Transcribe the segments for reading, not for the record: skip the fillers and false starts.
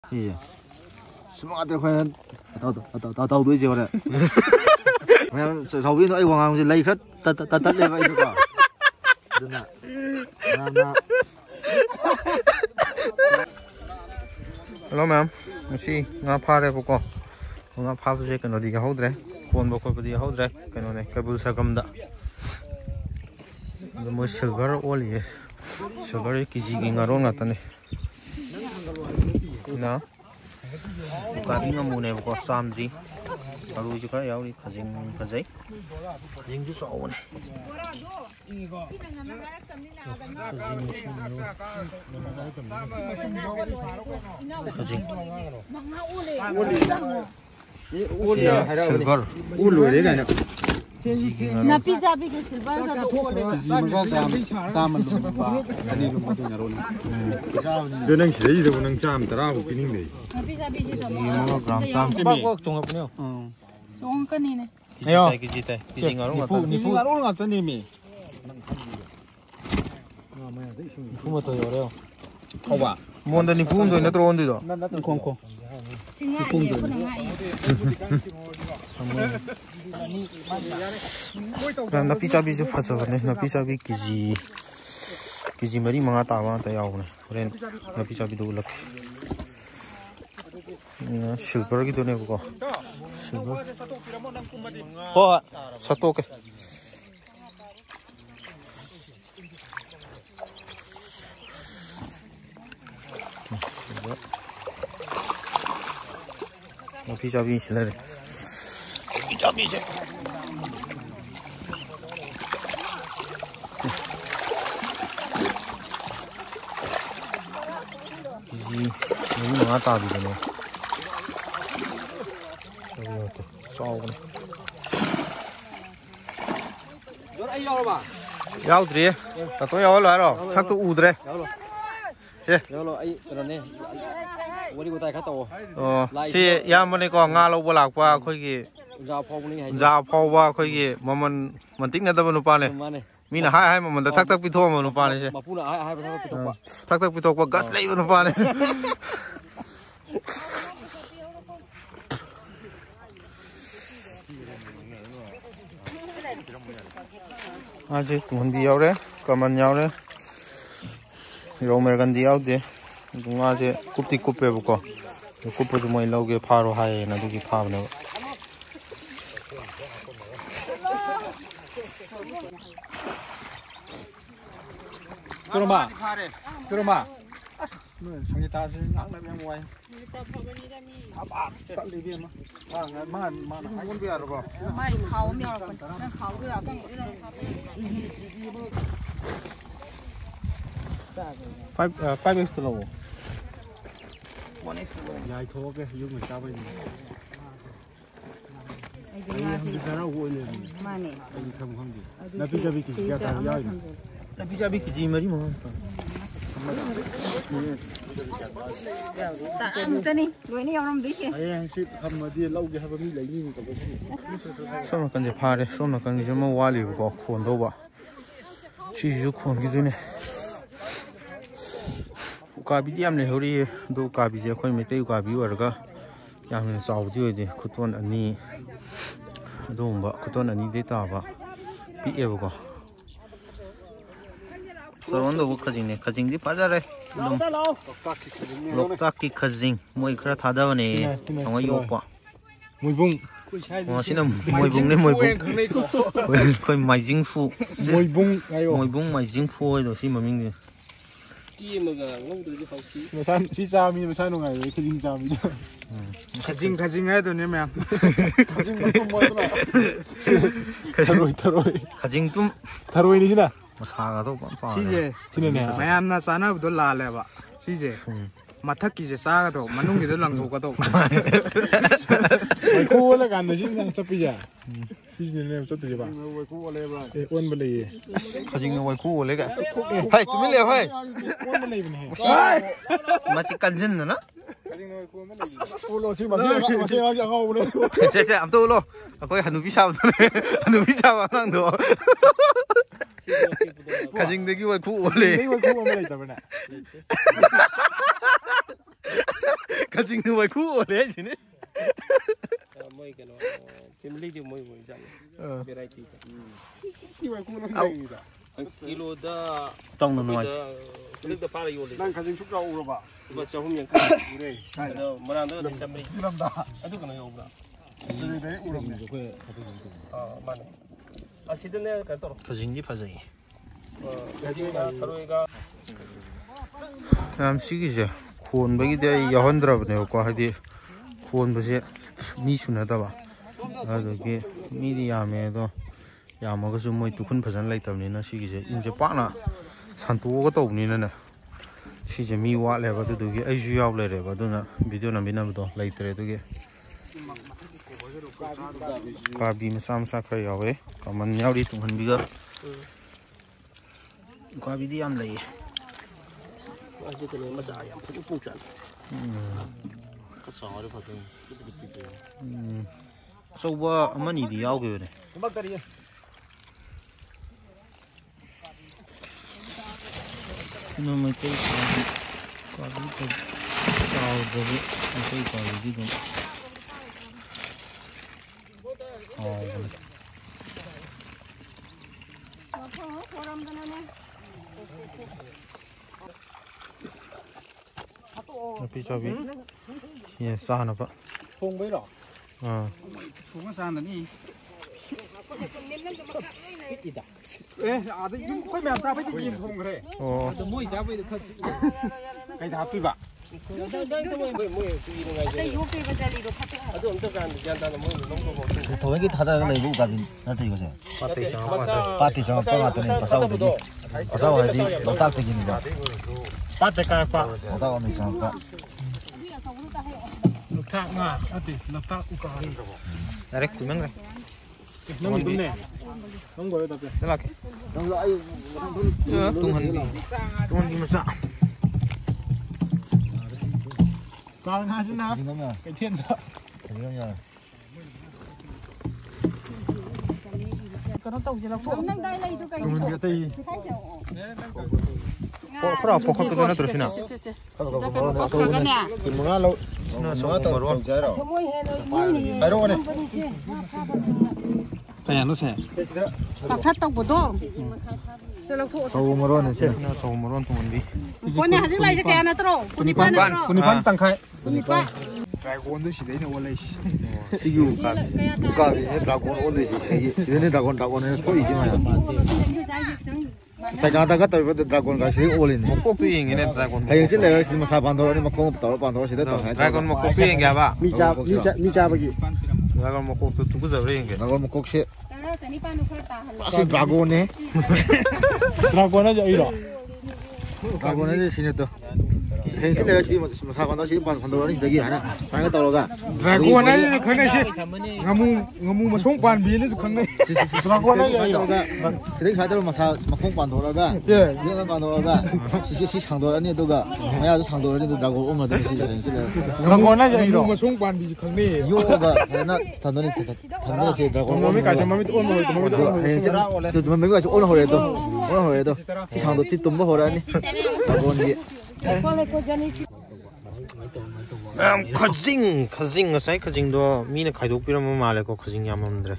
예. 수많은 khoen tao tuổi chiều đấy. Mẹ cháu biết nói hoàng gì lấy khất tắt lên vậy cơ. Đừng ạ. Hello ma'am. Masi nga phare boko. Nga phab je kano di ga hodre. Kon boko di hodre. Kano ne Kabul Sagam da. The mo silver all ye. Silver kiji nga ron ngata ne. Na. Ka bi nga mu ne boko samdi. Salu ji ka yaw ni khajing khajai. Khajing ju so ne. Silver. Ulu đấy cái này. Na pizza bi ke silver ka to ole. Saman lu ba. Ani lu ma tu na ron. Cái năng sẽ gì đâu năng chạm tara của cái này. Na pizza bi ke so. Gram sam Bác có trồng hợp nhau. Song ka ni ne. Ayo. Kiji tai. Kiji nga ron ngata. Ni fu là ôn ngặt tên mi. Fu mà tôi rồi. Không à? Mon da ni pum do na tron do. Không. Tinga ye ko na ngai. Na pizza bi ju phasa ne. Na pizza bi kiji mari manga ta wa ta yaw ne. Ren na pizza bi do lak. Silver ki do ne ko. Silver. Ho sato ke. Pizza bi sila re. Pizza bi je. Kiji ni mga tabi de ne. Sao ne. Rồi ai yêu ba? Yaw dri. Ta to yaw la ro. Sak to udre. Rồi lo ai rồi nè. Wo đi cô tay khát tổ. Si ya mo ne ko nga lo bo lak pa khoi gi. Ra phô ni hay. Ja phaw wa khoi gi man tik na da nu pa ne. Mi na hai man da tak pi tho ma nu pa ne se. Mà phu là hai bên cái tổ ba. Tak pi tho ko gas lei nu pa ne. Aje tun bi yaw re, kaman yaw re. Ro mer gan di yaw de. Dunga je kupti kuppe bu ko. Kuppo ju moi loge pharo hai na du gi pha ne. Kurma. Sang ta sẽ nắng lại em ngoài. Tận đi viên mà. Mà con bia rồi bà. Mai khao mèo con. Na khao cái là con cái là. 5 extra lo. Dài thô cái dùng người ta bây giờ. Anh không biết sao vui lên. Ma ne. Anh không gì. Là bây giờ bị cái gì cả dài. Na pizza bi kiji mari mo. Ta ăn tên đi. Rồi ni ông đi chứ. Anh ship hầm mà đi lâu cái hầm mi lấy như cái cái. So ma kan je pha re, so ma kan je mo wa li ko khon do ba. Chi ju khon gi de ne. Ka bi diam le hori do ka bi je khoi me te ka bi war ga. Yam ne saw di de khuton ani. Adum ba khuton ani de ta ba. Pi e ko. Sarwan do khajing ne khajing di pa ja re. Loktak ki khajing moi khra tha da ne. Ong yo pa. Mùi bung. Sina moi bung ne moi bung. Khoi mai jing fu. Mùi bung ayo. Moi bung mai jing fu oi do si ma ming ni. Chi mà ngông từ cái phòng khí. Mà sao si cha mi mà sao ngày với cái dinh cha mi. Khajing ấy tôi nè mẹ. Khajing nó tum moi đó. Tharoi. Khajing tum Tharoi ni na. sa ga do pa. 시제 티네네. 마야나 사나부도 라래봐. 시제 마타키제 싸가도 만웅기도 랑도가도. Mày cô là gan nó chứ đang chấp bây giờ. Khi này em chấp từ giờ. Mày cô là ba. Quân bên này. Khajing no wai ku le ga. Hai tu mi le hai. Quân bên này bên này. Ma si kan jin na. Cô lo chứ mà xe ra ngầu đấy. Se am tu lo. Ko hanu bi sa ne. Hanu bi sa wa ngang do. Khajing de ki wai ku le. Cái quân cô bên này tập này. 가징도 말고 오래 지네. 뭐이 그노 팀리지 뭐이 뭐이잖아. 베라이티. 씨발 구멍이다. 킬로다 땅는 와. 그래도 빨리 올래. 난 가진 축가 울어봐. 이거 조금만 그래. 그래도 뭐라도 잠이 그럼다. 아주 그노 요구나. 그래 울었네. 맞네. 아 시드네 가도록. 가징디 파자이. 가지가 가로이가 남 시기제. 구원백이 대 여흔드라보네요. 하디 구원백이 미슈나다 봐. 아저기 미디야메도 야마가서 뭐 두큰 파잔 라이터니나 시기제 인제 빠나 산토가 떠오니네. 시제 미와 레바도 두기 아이주 야블레레바 두나 비디오 남비나도 라이터레 두기 가비 마삼사 खा यावे कमन यावरी तुहन बिगा 가비디 안 레이 아직 그네 맞아요. 푸푸 푸잖아. 소바 아마니디 야오게네 음악다리. 이놈의 때 가비 가오저기 이제 가비디 좀 비자비 예 싸하나 봐. 통배라. 통은 싸는니. 에, 아들 이거 거의 몇 잡아야 되지 통 그래. 뭐 잡아야 돼. 그냥 다 삐봐. 아주 엄청 간단한 뭐 농도 뭐 더하기 다다가 이거 가빈 나한테 이거세. 맞아. 파티 정 빠갔더니 빠사오더니 빠사오야지 너딱대기니까. 빠때 까빠. 너딱하면 정빠. 납탁 나. 아띠 납탁 우까리. 나래 구명 그래. 너무 좋네. 너무 거여다 배. 연락해. 너무 아유 뚱한디 마사. 잘하시나? 지금은 괜찮다. 그러면 그러면 돼. 포라 포커도 하나 들으시나? 김문화로 나 저거 말로. 바로네. 그냥 놓으세요. 서울으로는 지금 나 저거 말로 동원비. Pone hasil lagi kayak anak terus. Kunipan. 군이판 땅카이. Kunipan. 드래곤도 시대네 원래. 시기우 가비 드라곤 온데시 시대네 드라곤은 토이지만 사장다가 떨어도 드라곤 가시 올리네. 꼭도 얘기네 드래곤. 하여 실내가 시대 마사 반도로니 막공 없다 반도로 시대 또 드래곤 뭐 꼭도 얘기해 봐. 미자버기 드래곤 뭐 꼭도 두고 잡으려 얘기. 드라곤 꼭시 Kalau seni panu kereta halu. 시 드라곤네 드래곤은 이러. 드라곤네 시네 또 하여 실내가 시대 마사 반도로 시대 반도로니 시대기 하나 방에 떨어가 드래곤은 그네시 ngamu masong pan bi는 그네. 드래곤은 이러. 시대 사대로 마사 막공 반도로가 예. 시대 반도로가 시시 상도로니 또가 뭐야 상도로니 또 드라곤 오면 되지 실내 드래곤은 이러. masong pan bi 그네. 요가 하나 단도니 단도니 드라곤 몸이 가자 몸이 또 오늘 또 저 매매가 오늘 호래도 시상도 찌dom버 호라니 드라곤이 커징 사이 커징도 미네 가이독비라면 말래고 커징 야맘들에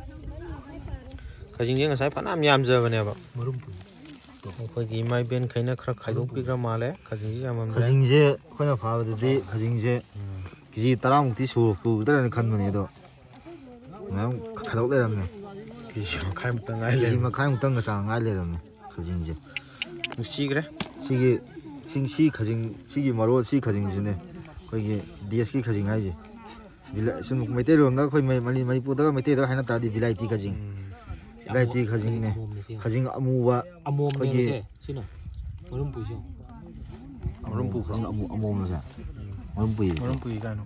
커징이 사이 파남 얌저버네 봐 거기 마이벤 카이나 크라 가이독비가 말래 커징이 야맘들에 가징제 그냥 봐도디 가징제 기지 따라뭉티 수고 그다는 간문에도 그냥 가독대라네 기시 카임땅 아일래 기마 가용땅 거상 알레라네 가징제 시 그래 시기 싱시 가징 시기 마로 시 가징지네 거기 디에스키 가징 하지 빌라 좀 메테로나 거기 많이 보다가 메테로 하나 따디 빌라이티 가징 빌라이티 가징네 가징 아무와 거기 얼음 보이죠? 얼음 부 가징 아무면서 얼음 부이 얼음 부이가노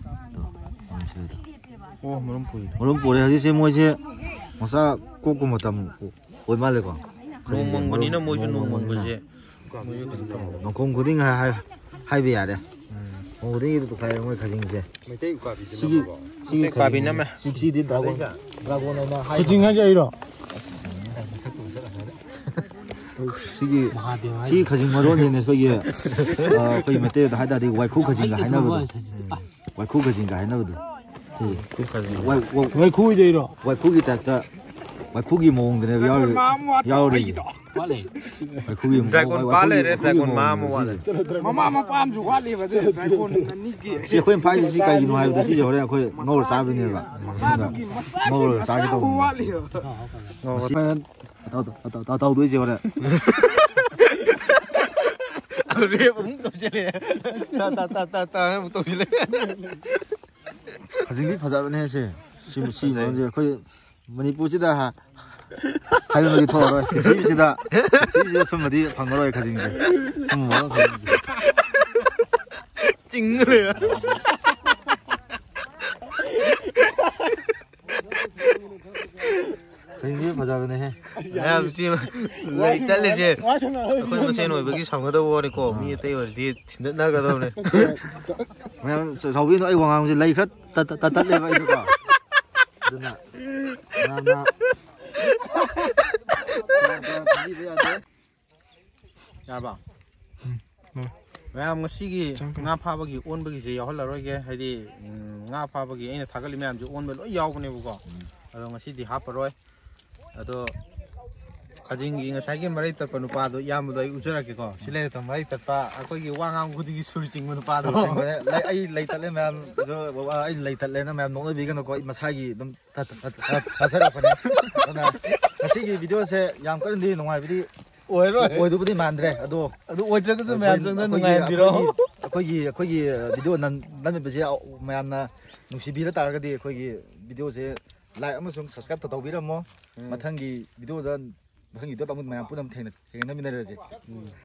오 얼음 부이 얼음 부래 하지 뭐지 뭐사 꼬꼬 못담 얼마래고 농멍거니나 뭐지 농멍거지 농공 고딩 하이비야래 고딩이도 가요 뭐 가징제 시기 가비나마 시기 드라곤이나 그징하자 이러. 시 가진 머론이네 거기 거기 메테다 하다디 와이쿠 가진가 하나거든 와이쿠 가진가 하나거든 와이쿠이제 이러 와이쿠기 딱다 와이쿠기 모ong들에 야오리 와이쿠기 드래곤 발레레 드래곤 마모 와레 마마 빰주 관리가 돼 드래곤 니기 시 코인 파이지 까지 노하이도 시제 호래 코이 노를 잡으네라 마사두기 마사기 노를 잡기도 관리요 다도 이제 호래 그래 웅도지네 따따따따 웅도지네 가진기 파자네 시 지금 시 먼저 거의 머니푸지다 하이머기 토로 집시다 숨어디 방거로에 가진기 뭐 찡그래요 가진기 파자네 야 지금 레이탈레제 거기 무슨 오이버기 상가도 오리고 미 때어디 진나가도네 그냥 저기는 이 왕왕지 레이 컷 따따따따레가 이거가 누나 나나 야봐 왜냐면 시기 nga 파버기 온버기지 야홀라로게 하디 nga 파버기 에네 타글리 맘지 온버 로이 야오브네부고 아도 ngasi디 하퍼로이 아도 가진기 ngsaigi mari tappa nupado yamdo ujarake ko sile to mari tappa akoi wangam gudigi surjing nupado lai ai leitatle ma'am jo ai leitatle na ma'am nong bi gano ko masagi dum tasara phane na asigi video se yam karandi nongai bidi oidubudi mandre ado oidragsu ma'am jangda nungai biro akogi video nan bese ma'am na nungsibira taragadi akogi video se like amasung subscribe tawbiramo mathanggi video da mathanggi to tamud ma'am punam thena thena minaraje